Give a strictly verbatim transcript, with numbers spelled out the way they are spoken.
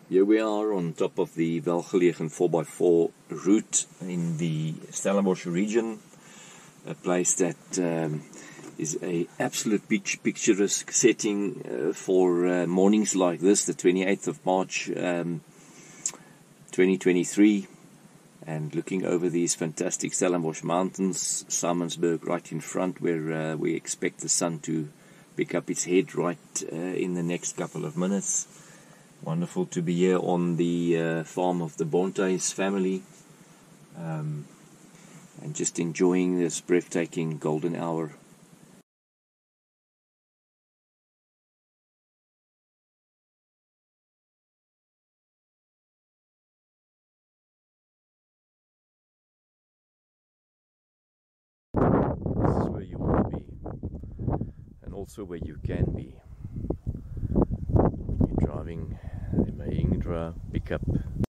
Here we are on top of the welgelegen four by four route in the Stellenbosch region, a place that um, is a absolute pitch, picturesque setting uh, for uh, mornings like this, the twenty-eighth of March um, twenty twenty-three, and looking over these fantastic Stellenbosch mountains, Simonsburg right in front, where uh, we expect the sun to pick up its head right uh, in the next couple of minutes. Wonderful to be here on the uh, farm of the Bontes family, um, and just enjoying this breathtaking golden hour. This is where you want to be, and also where you can be. You're driving the Mahindra pickup